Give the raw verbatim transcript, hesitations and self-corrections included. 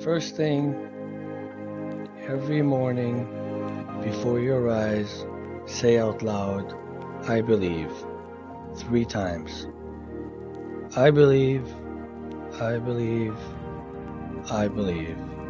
First thing every morning before you rise, say out loud, I believe, three times. I believe, I believe, I believe.